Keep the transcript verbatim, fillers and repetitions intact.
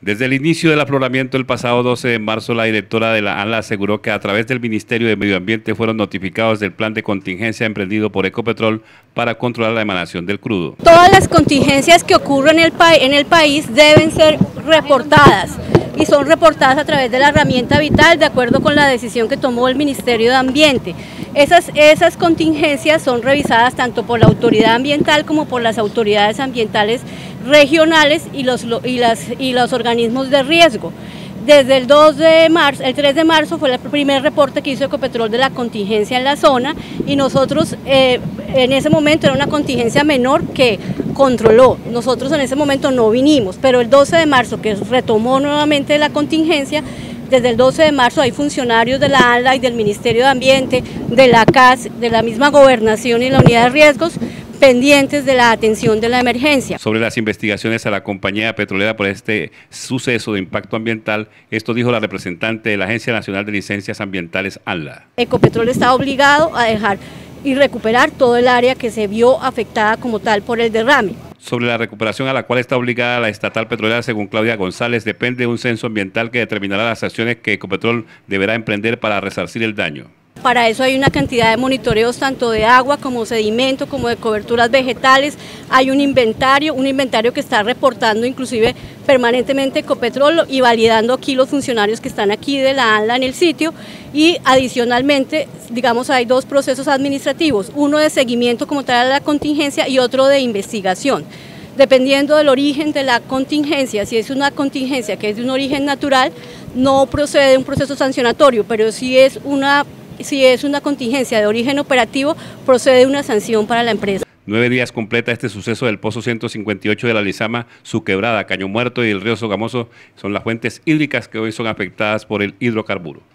Desde el inicio del afloramiento el pasado doce de marzo, la directora de la ANLA aseguró que a través del Ministerio de Medio Ambiente fueron notificados del plan de contingencia emprendido por Ecopetrol para controlar la emanación del crudo. Todas las contingencias que ocurren en el, pa en el país deben ser reportadas y son reportadas a través de la herramienta Vital de acuerdo con la decisión que tomó el Ministerio de Ambiente. Esas, esas contingencias son revisadas tanto por la autoridad ambiental como por las autoridades ambientales regionales y los, y las, y los organismos de riesgo. Desde el dos de marzo, el tres de marzo fue el primer reporte que hizo Ecopetrol de la contingencia en la zona y nosotros eh, en ese momento era una contingencia menor que controló. Nosotros en ese momento no vinimos, pero el doce de marzo que retomó nuevamente la contingencia, desde el doce de marzo hay funcionarios de la ANLA y del Ministerio de Ambiente, de la C A S, de la misma Gobernación y la Unidad de Riesgos, pendientes de la atención de la emergencia. Sobre las investigaciones a la compañía petrolera por este suceso de impacto ambiental, esto dijo la representante de la Agencia Nacional de Licencias Ambientales, ANLA. Ecopetrol está obligado a dejar y recuperar todo el área que se vio afectada como tal por el derrame. Sobre la recuperación a la cual está obligada la estatal petrolera, según Claudia González, depende de un censo ambiental que determinará las acciones que Ecopetrol deberá emprender para resarcir el daño. Para eso hay una cantidad de monitoreos tanto de agua como sedimento, como de coberturas vegetales. Hay un inventario, un inventario que está reportando inclusive permanentemente Ecopetrol y validando aquí los funcionarios que están aquí de la ANLA en el sitio. Y adicionalmente, digamos, hay dos procesos administrativos, uno de seguimiento como tal a la contingencia y otro de investigación. Dependiendo del origen de la contingencia, si es una contingencia que es de un origen natural, no procede un proceso sancionatorio, pero si es una Si es una contingencia de origen operativo, procede una sanción para la empresa. Nueve días completa este suceso del pozo ciento cincuenta y ocho de la Lizama, su quebrada, Caño Muerto y el río Sogamoso son las fuentes hídricas que hoy son afectadas por el hidrocarburo.